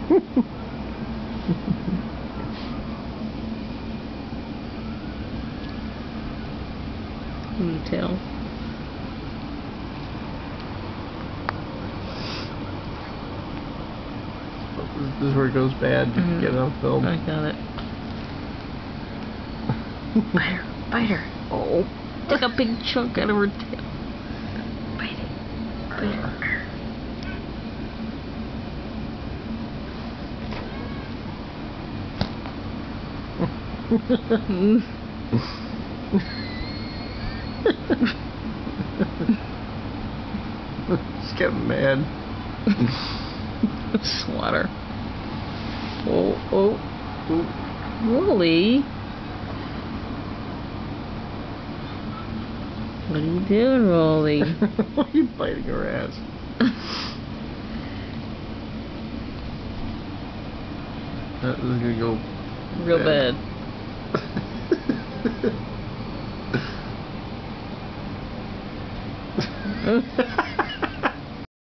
Tail. This is where it goes bad. You can get it on film. I got it. Bite her. Bite her. Oh. Take a big chunk out of her tail. Bite it. Bite her. She's getting mad. Slaughter. Oh, oh. Rolly. What are you doing, Rolly? Why are you biting her ass? This is gonna go Real bad.